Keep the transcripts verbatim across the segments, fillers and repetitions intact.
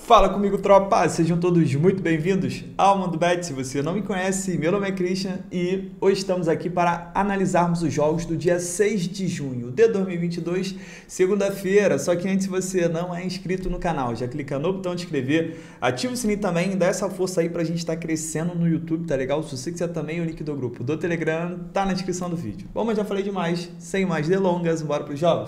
Fala comigo, tropa! Sejam todos muito bem-vindos ao Mundo Bet. Se você não me conhece, meu nome é Christian e hoje estamos aqui para analisarmos os jogos do dia seis de junho de dois mil e vinte e dois, segunda-feira. Só que antes, se você não é inscrito no canal, já clica no botão de inscrever, ativa o sininho também, dá essa força aí pra gente estar crescendo no YouTube, tá legal? Se você quiser também, o link do grupo do Telegram tá na descrição do vídeo. Bom, mas já falei demais, sem mais delongas, bora pros jogos?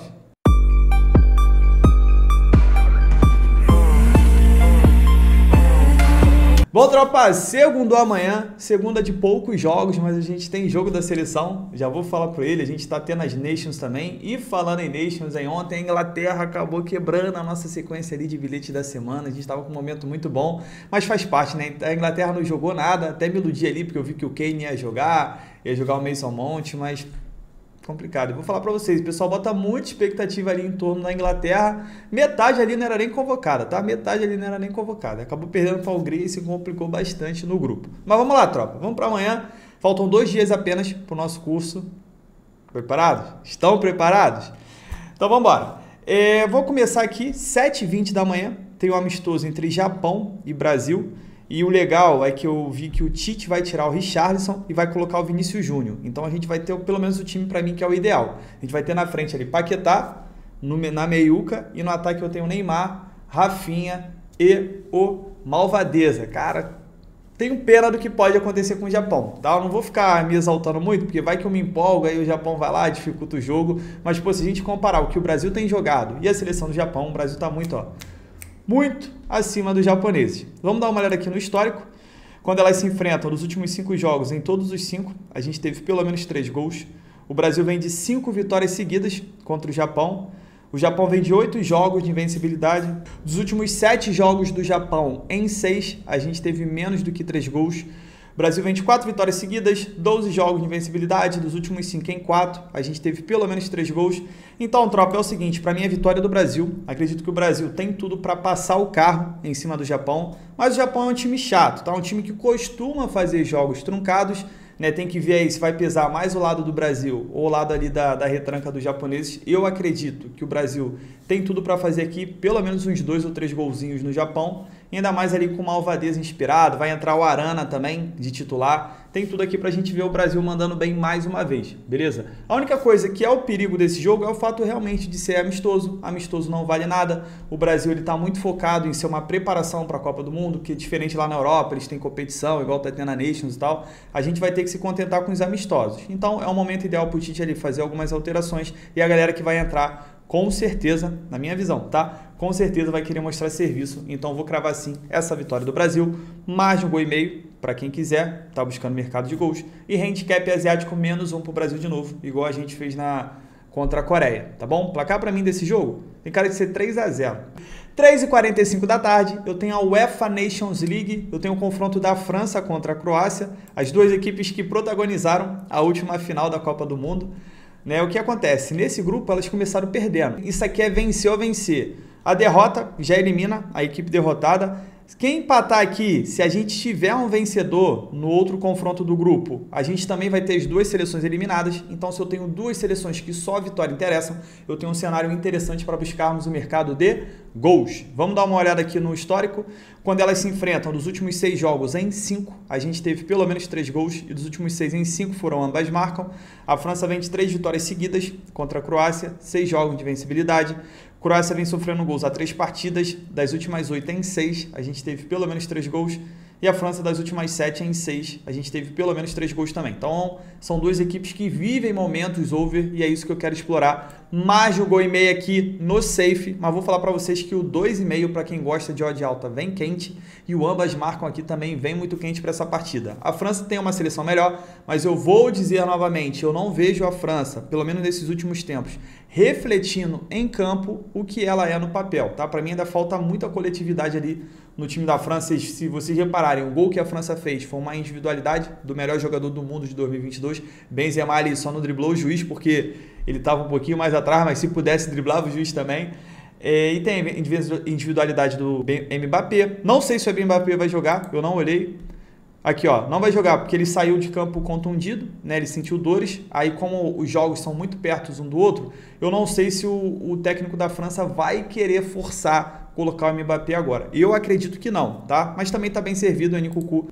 Bom, tropa, segundo amanhã, segunda de poucos jogos, mas a gente tem jogo da seleção, já vou falar por ele, a gente tá tendo as Nations também, e falando em Nations, aí ontem a Inglaterra acabou quebrando a nossa sequência ali de bilhete da semana, a gente tava com um momento muito bom, mas faz parte, né, a Inglaterra não jogou nada, até me iludi ali, porque eu vi que o Kane ia jogar, ia jogar o Mason Mount, mas complicado. Eu vou falar para vocês, o pessoal bota muita expectativa ali em torno da Inglaterra, metade ali não era nem convocada, tá? Metade ali não era nem convocada. Acabou perdendo para a Hungria e se complicou bastante no grupo. Mas vamos lá, tropa. Vamos para amanhã. Faltam dois dias apenas para o nosso curso. Preparados? Estão preparados? Então vamos embora. É, vou começar aqui, sete e vinte da manhã. Tem um amistoso entre Japão e Brasil. E o legal é que eu vi que o Tite vai tirar o Richarlison e vai colocar o Vinícius Júnior. Então a gente vai ter pelo menos o time para mim que é o ideal. A gente vai ter na frente ali Paquetá, no, na meiuca, e no ataque eu tenho o Neymar, Rafinha e o Malvadeza. Cara, tenho pena do que pode acontecer com o Japão, tá? Eu não vou ficar me exaltando muito, porque vai que eu me empolgo, aí o Japão vai lá, dificulta o jogo. Mas, pô, se a gente comparar o que o Brasil tem jogado e a seleção do Japão, o Brasil tá muito, ó, muito acima dos japoneses. Vamos dar uma olhada aqui no histórico. Quando elas se enfrentam nos últimos cinco jogos, em todos os cinco, a gente teve pelo menos três gols. O Brasil vem de cinco vitórias seguidas contra o Japão. O Japão vem de oito jogos de invencibilidade. Dos últimos sete jogos do Japão, em seis, a gente teve menos do que três gols. O Brasil vem de quatro vitórias seguidas, doze jogos de invencibilidade, dos últimos cinco em quatro, a gente teve pelo menos três gols. Então, tropa, é o seguinte, para mim é a vitória do Brasil. Acredito que o Brasil tem tudo para passar o carro em cima do Japão, mas o Japão é um time chato, tá? Um time que costuma fazer jogos truncados, né? Tem que ver aí se vai pesar mais o lado do Brasil ou o lado ali da, da retranca dos japoneses. Eu acredito que o Brasil tem tudo para fazer aqui pelo menos uns dois ou três golzinhos no Japão, e ainda mais ali com o Malvadeza inspirado, vai entrar o Arana também de titular, tem tudo aqui pra gente ver o Brasil mandando bem mais uma vez, beleza? A única coisa que é o perigo desse jogo é o fato realmente de ser amistoso, amistoso não vale nada, o Brasil ele tá muito focado em ser uma preparação para a Copa do Mundo, que é diferente lá na Europa, eles têm competição, igual tá tendo a Nations e tal, a gente vai ter que se contentar com os amistosos, então é o momento ideal pro Tite ali fazer algumas alterações, e a galera que vai entrar com certeza, na minha visão, tá? Com certeza vai querer mostrar serviço, então vou cravar sim essa vitória do Brasil, mais de um gol e meio, para quem quiser, tá buscando mercado de gols, e handicap asiático menos um pro Brasil de novo, igual a gente fez na contra a Coreia, tá bom? Placar para mim desse jogo tem cara de ser três a zero. três e quarenta e cinco da tarde, eu tenho a UEFA Nations League, eu tenho o confronto da França contra a Croácia, as duas equipes que protagonizaram a última final da Copa do Mundo. Né, o que acontece? Nesse grupo elas começaram perdendo. Isso aqui é vencer ou vencer. A derrota já elimina a equipe derrotada. Quem empatar aqui, se a gente tiver um vencedor no outro confronto do grupo, a gente também vai ter as duas seleções eliminadas. Então, se eu tenho duas seleções que só a vitória interessam, eu tenho um cenário interessante para buscarmos o mercado de gols. Vamos dar uma olhada aqui no histórico. Quando elas se enfrentam, dos últimos seis jogos em cinco, a gente teve pelo menos três gols, e dos últimos seis em cinco foram ambas marcam. A França vem de três vitórias seguidas contra a Croácia, seis jogos de vencibilidade. A Croácia vem sofrendo gols há três partidas, das últimas oito em seis, a gente teve pelo menos três gols. E a França, das últimas sete em seis, a gente teve pelo menos três gols também. Então, são duas equipes que vivem momentos over e é isso que eu quero explorar. Mais de um gol e meio aqui no safe, mas vou falar para vocês que o dois e meio para quem gosta de odd alta vem quente e o ambas marcam aqui também vem muito quente para essa partida. A França tem uma seleção melhor, mas eu vou dizer novamente, eu não vejo a França, pelo menos nesses últimos tempos, refletindo em campo o que ela é no papel, tá? Para mim ainda falta muita coletividade ali no time da França. Se vocês repararem, o gol que a França fez foi uma individualidade do melhor jogador do mundo de dois mil e vinte e dois. Benzema ali só não driblou o juiz porque ele estava um pouquinho mais atrás, mas se pudesse driblava o juiz também. É, e tem individualidade do Mbappé. Não sei se o Mbappé vai jogar, eu não olhei. Aqui, ó, não vai jogar porque ele saiu de campo contundido, né? Ele sentiu dores. Aí, como os jogos são muito perto um do outro, eu não sei se o, o técnico da França vai querer forçar colocar o Mbappé agora. Eu acredito que não, tá? Mas também está bem servido o Nkunku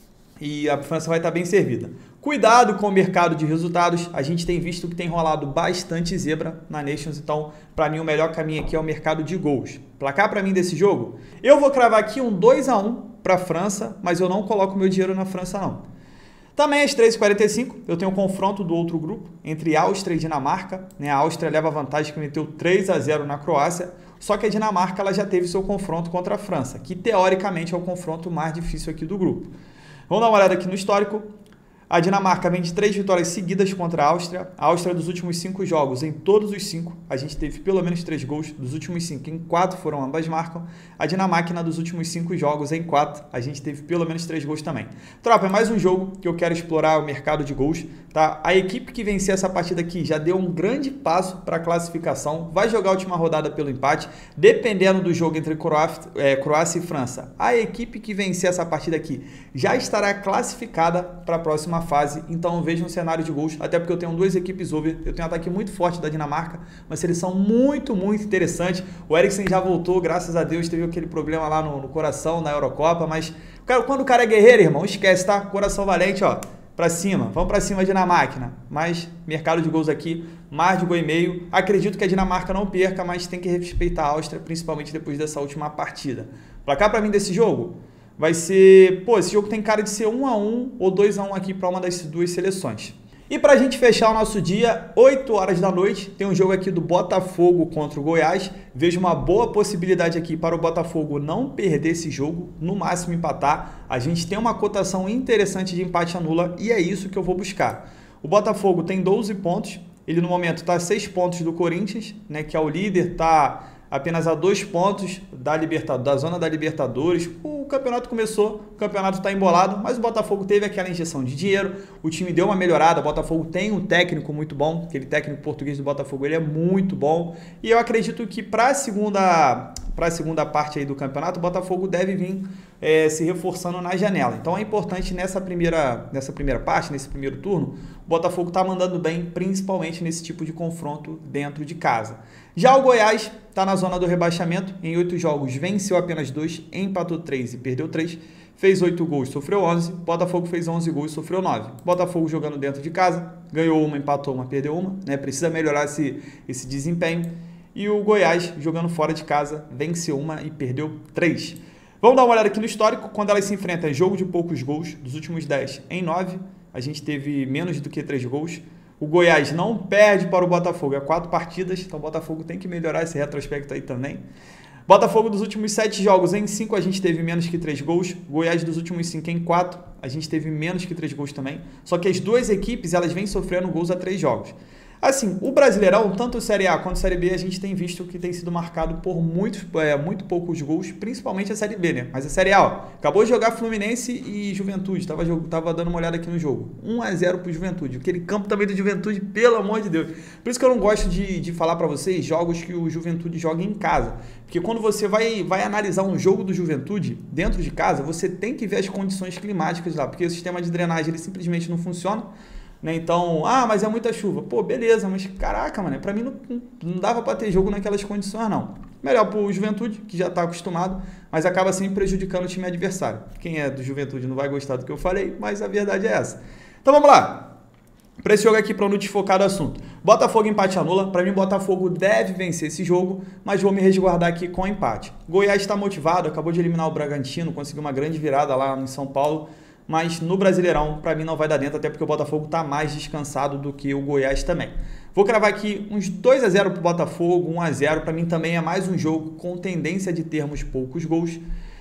e a França vai estar bem servida. Cuidado com o mercado de resultados, a gente tem visto que tem rolado bastante zebra na Nations, então para mim o melhor caminho aqui é o mercado de gols. Placar para mim desse jogo, eu vou cravar aqui um dois a um para a França, mas eu não coloco meu dinheiro na França não. Também às três e quarenta e cinco eu tenho um confronto do outro grupo entre Áustria e Dinamarca, né? A Áustria leva vantagem que meteu três a zero na Croácia, só que a Dinamarca ela já teve seu confronto contra a França, que teoricamente é o confronto mais difícil aqui do grupo. Vamos dar uma olhada aqui no histórico. A Dinamarca vem de três vitórias seguidas contra a Áustria. A Áustria, dos últimos cinco jogos, em todos os cinco, a gente teve pelo menos três gols. Dos últimos cinco, em quatro foram ambas marcam. A Dinamarca, dos últimos cinco jogos, em quatro, a gente teve pelo menos três gols também. Tropa, é mais um jogo que eu quero explorar o mercado de gols. Tá? A equipe que vencer essa partida aqui já deu um grande passo para a classificação. Vai jogar a última rodada pelo empate. Dependendo do jogo entre Croácia, é, Croácia e França, a equipe que vencer essa partida aqui já estará classificada para a próxima fase, então veja um cenário de gols, até porque eu tenho duas equipes over, eu tenho um ataque muito forte da Dinamarca, uma seleção muito, muito interessante. O Eriksen já voltou, graças a Deus, teve aquele problema lá no, no coração, na Eurocopa, mas cara, quando o cara é guerreiro, irmão, esquece, tá? Coração valente, ó, pra cima, vamos pra cima Dinamarca, mas mercado de gols aqui, mais de gol e meio, acredito que a Dinamarca não perca, mas tem que respeitar a Áustria, principalmente depois dessa última partida. Placar pra mim desse jogo vai ser, pô, esse jogo tem cara de ser um a um ou dois a um aqui para uma das duas seleções. E para a gente fechar o nosso dia, oito horas da noite, tem um jogo aqui do Botafogo contra o Goiás. Vejo uma boa possibilidade aqui para o Botafogo não perder esse jogo, no máximo empatar. A gente tem uma cotação interessante de empate anula e é isso que eu vou buscar. O Botafogo tem doze pontos, ele no momento está a seis pontos do Corinthians, né, que é o líder, está apenas a dois pontos da, Libertad- da zona da Libertadores. O campeonato começou, o campeonato está embolado, mas o Botafogo teve aquela injeção de dinheiro, o time deu uma melhorada, o Botafogo tem um técnico muito bom, aquele técnico português do Botafogo, ele é muito bom, e eu acredito que para a segunda, para a segunda parte aí do campeonato, o Botafogo deve vir é, se reforçando na janela. Então é importante nessa primeira, nessa primeira parte, nesse primeiro turno, o Botafogo está mandando bem, principalmente nesse tipo de confronto dentro de casa. Já o Goiás está na zona do rebaixamento, em oito jogos venceu apenas dois, empatou três e perdeu três, fez oito gols, sofreu onze, Botafogo fez onze gols, sofreu nove. Botafogo jogando dentro de casa, ganhou uma, empatou uma, perdeu uma, né? Precisa melhorar esse, esse desempenho. E o Goiás jogando fora de casa, venceu uma e perdeu três. Vamos dar uma olhada aqui no histórico, quando elas se enfrentam, jogo de poucos gols, dos últimos dez em nove, a gente teve menos do que três gols. O Goiás não perde para o Botafogo, é quatro partidas, então o Botafogo tem que melhorar esse retrospecto aí também. Botafogo dos últimos sete jogos, em cinco a gente teve menos que três gols. Goiás dos últimos cinco em quatro, a gente teve menos que três gols também. Só que as duas equipes, elas vêm sofrendo gols a três jogos. Assim, o Brasileirão, tanto Série A quanto Série B, a gente tem visto que tem sido marcado por muito, é, muito poucos gols, principalmente a Série B, né? Mas a Série A, ó, acabou de jogar Fluminense e Juventude, tava, tava dando uma olhada aqui no jogo. um a zero pro Juventude, aquele campo também do Juventude, pelo amor de Deus. Por isso que eu não gosto de, de falar pra vocês jogos que o Juventude joga em casa. Porque quando você vai, vai analisar um jogo do Juventude dentro de casa, você tem que ver as condições climáticas lá, porque o sistema de drenagem ele simplesmente não funciona. Né? Então, ah, mas é muita chuva. Pô, beleza, mas caraca, mano, pra mim não, não dava pra ter jogo naquelas condições, não. Melhor pro Juventude, que já tá acostumado, mas acaba sempre prejudicando o time adversário. Quem é do Juventude não vai gostar do que eu falei, mas a verdade é essa. Então vamos lá. Para esse jogo aqui, para não desfocar do assunto. Botafogo empate anula. Para mim, Botafogo deve vencer esse jogo, mas vou me resguardar aqui com empate. Goiás está motivado, acabou de eliminar o Bragantino, conseguiu uma grande virada lá em São Paulo. Mas no Brasileirão, para mim, não vai dar dentro, até porque o Botafogo está mais descansado do que o Goiás também. Vou cravar aqui uns dois a zero para o Botafogo, um a zero. Para mim também é mais um jogo com tendência de termos poucos gols.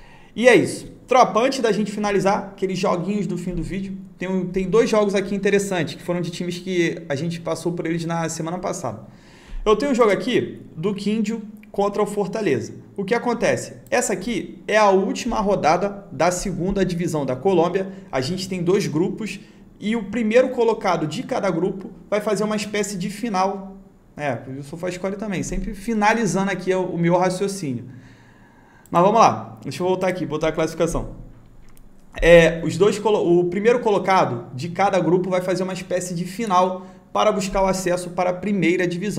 E é isso. Tropa, antes da gente finalizar, aqueles joguinhos do fim do vídeo, tem, tem dois jogos aqui interessantes, que foram de times que a gente passou por eles na semana passada. Eu tenho um jogo aqui do Quindio contra o Fortaleza. O que acontece? Essa aqui é a última rodada da segunda divisão da Colômbia. A gente tem dois grupos e o primeiro colocado de cada grupo vai fazer uma espécie de final. É, o SofaScore também, sempre finalizando aqui o meu raciocínio. Mas vamos lá, deixa eu voltar aqui, botar a classificação. É, os dois, o primeiro colocado de cada grupo vai fazer uma espécie de final para buscar o acesso para a primeira divisão.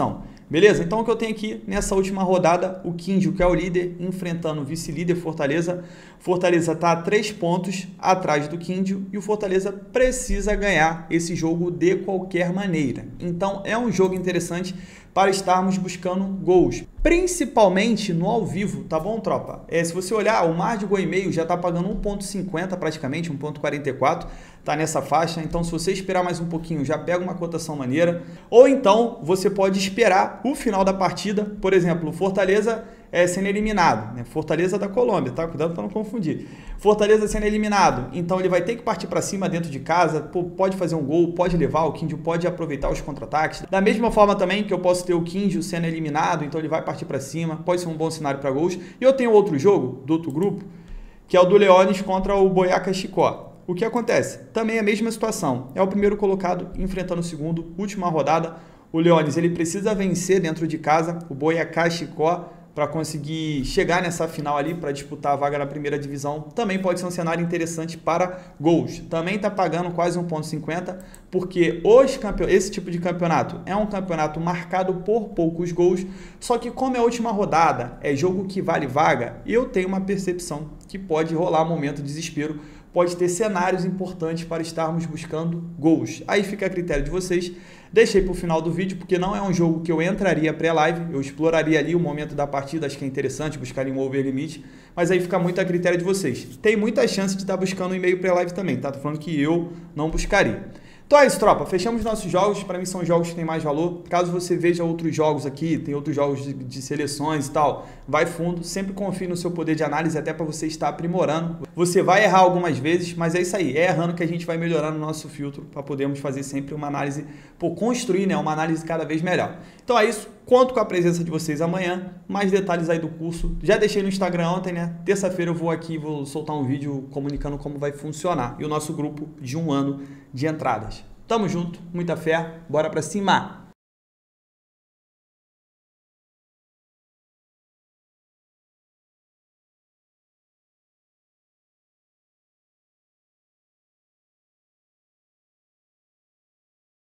Beleza? Então o que eu tenho aqui nessa última rodada, o Quindio, que é o líder, enfrentando o vice-líder Fortaleza. Fortaleza está a três pontos atrás do Quindio e o Fortaleza precisa ganhar esse jogo de qualquer maneira. Então é um jogo interessante para estarmos buscando gols, principalmente no ao vivo, tá bom, tropa? É, se você olhar, o mar de gol e meio já está pagando um ponto cinquenta praticamente, um ponto quarenta e quatro, tá nessa faixa. Então se você esperar mais um pouquinho, já pega uma cotação maneira. Ou então você pode esperar o final da partida, por exemplo, o Fortaleza é, sendo eliminado, né? Fortaleza da Colômbia, tá? Cuidado para não confundir. Fortaleza sendo eliminado, então ele vai ter que partir para cima dentro de casa, pô, pode fazer um gol, pode levar, o Quindio pode aproveitar os contra-ataques. Da mesma forma também que eu posso ter o Quindio sendo eliminado, então ele vai partir para cima, pode ser um bom cenário para gols. E eu tenho outro jogo do outro grupo, que é o do Leones contra o Boyacá Chicó. O que acontece? Também é a mesma situação, é o primeiro colocado enfrentando o segundo, última rodada. O Leones ele precisa vencer dentro de casa, o Boyacá Chicó, para conseguir chegar nessa final ali, para disputar a vaga na primeira divisão. Também pode ser um cenário interessante para gols. Também está pagando quase um ponto cinquenta, porque os campe... esse tipo de campeonato é um campeonato marcado por poucos gols, só que como é a última rodada, é jogo que vale vaga, eu tenho uma percepção que pode rolar um momento de desespero, pode ter cenários importantes para estarmos buscando gols. Aí fica a critério de vocês. Deixei para o final do vídeo, porque não é um jogo que eu entraria pré-live, eu exploraria ali o momento da partida, acho que é interessante, buscaria um over limite, mas aí fica muito a critério de vocês. Tem muita chance de estar buscando um e-mail pré-live também, tá? Tô falando que eu não buscaria. Então é isso, tropa. Fechamos nossos jogos. Para mim são jogos que têm mais valor. Caso você veja outros jogos aqui, tem outros jogos de, de seleções e tal, vai fundo. Sempre confie no seu poder de análise, até para você estar aprimorando. Você vai errar algumas vezes, mas é isso aí. É errando que a gente vai melhorando o nosso filtro para podermos fazer sempre uma análise, por construir, né, uma análise cada vez melhor. Então é isso. Conto com a presença de vocês amanhã. Mais detalhes aí do curso. Já deixei no Instagram ontem, né? Terça-feira eu vou aqui, vou soltar um vídeo comunicando como vai funcionar. E o nosso grupo de um ano de entradas. Tamo junto, muita fé, bora pra cima!